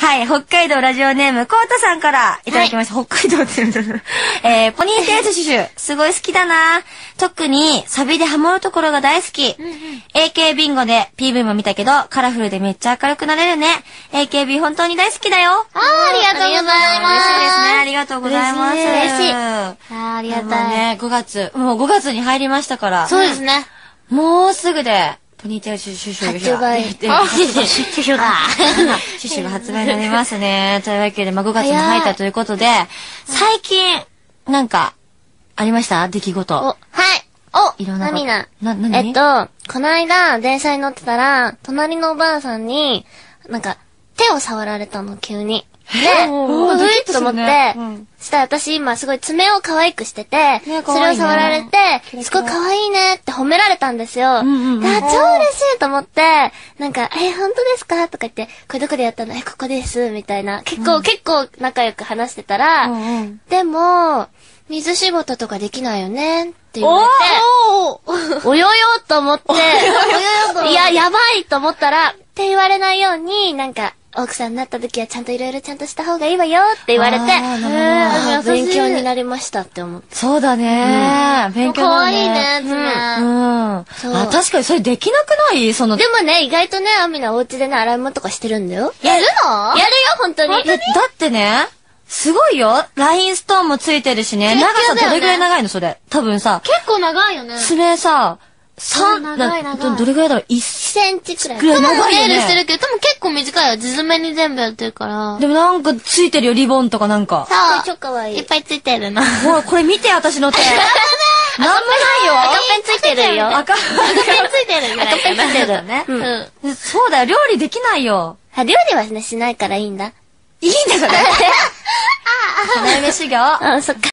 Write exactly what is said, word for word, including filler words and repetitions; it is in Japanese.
はい、北海道ラジオネーム、コータさんからいただきました。はい、北海道って言うんだ。えー、ポニーテールシュシュ、すごい好きだな。特に、サビでハモるところが大好き。うんうん、エーケー ビンゴで ピーブイ も見たけど、カラフルでめっちゃ明るくなれるね。エーケービー 本当に大好きだよ。 あー、ありがとうございます。 嬉しいですね。ありがとうございます。 嬉しい。あー、ありがたい。 ね、ごがつ、もうごがつに入りましたから。 そうですね。 もうすぐで、ポニーテールシュシュシュ発売。 シュシュが。シュシュが発売になりますね。というわけで、まあ、ごがつに入ったということで、最近、なんか、ありました出来事。 お、はい。お、 いろんな。 何な。 な、何えっと、この間、電車に乗ってたら、隣のおばあさんに、なんか、手を触られたの、急に。で、うふいと思って、したら私今すごい爪を可愛くしてて、それを触られて、すごい可愛いねって褒められたんですよ。あ、超嬉しいと思って、なんか、え、本当ですかとか言って、これどこでやったのえ、ここです。みたいな。結構、結構仲良く話してたら、でも、水仕事とかできないよねって言われて、およよと思って、いや、やばいと思ったら、って言われないように、なんか、奥さんになった時はちゃんといろいろちゃんとした方がいいわよって言われて、勉強になりましたって思って。 そうだね。勉強かわいいね、爪。うん。 あ、確かにそれできなくないその。 でもね、意外とね、アミナお家でね、洗い物とかしてるんだよ。やるのやるよ、本当に。 だってね、すごいよ。ラインストーンもついてるしね。長さどれぐらい長いのそれ。多分さ。 結構長いよね。 爪さ、三、長い長い。どれぐらいだろう ?いちセンチくらい。 くらい長いよね。 ネイルしてるけど、多分結構短いよ。地爪に全部やってるから。 でもなんかついてるよ、リボンとかなんか。 そう。超かわいい。いっぱいついてるの。 ほら、これ見て、私の手。なんもないよ。 赤ペンついてるよ。 赤ペンついてるぐらい。赤ペンついてるね。 うん。そうだよ、料理できないよ。 あ、料理はね、しないからいいんだ。 いいんだから。花嫁修行。 あ、そっか。